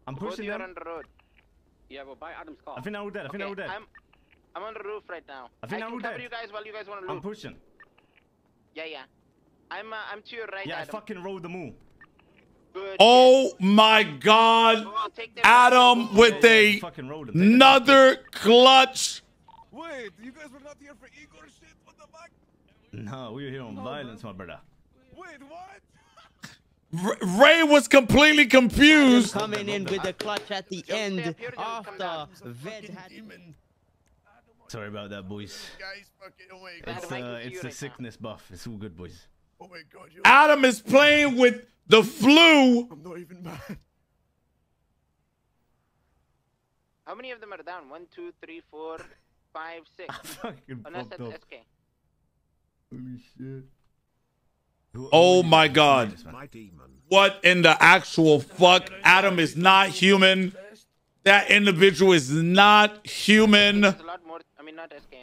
I'm pushing Both them. on the road. Yeah, well, by Adam's car. I think we're dead. I think we're dead. I'm on the roof right now. I think can we're cover dead. you guys while you guys want to loot. I'm pushing. Yeah. I'm to your right. Yeah, Adam. I fucking rode the move. Good. Oh my God. I'll take them. Adam with Yeah, fucking rode them. another clutch. Wait, you guys were not here for ego shit? What the fuck? No, we were here on violence, my brother. Wait, what? Ray was completely confused. Coming in with the clutch at the end after Ved had. Sorry about that, boys. Guys, fucking, oh my God. It's the sickness buff. It's all good, boys. Oh my God. Adam is playing with the flu. I'm not even mad. How many of them are down? 1, 2, 3, 4, 5, 6. Fucking Unless fucked that's up. SK. Holy shit. Oh my God. What in the actual fuck? Adam is not human. That individual is not human. There's a lot more. I mean, not SK.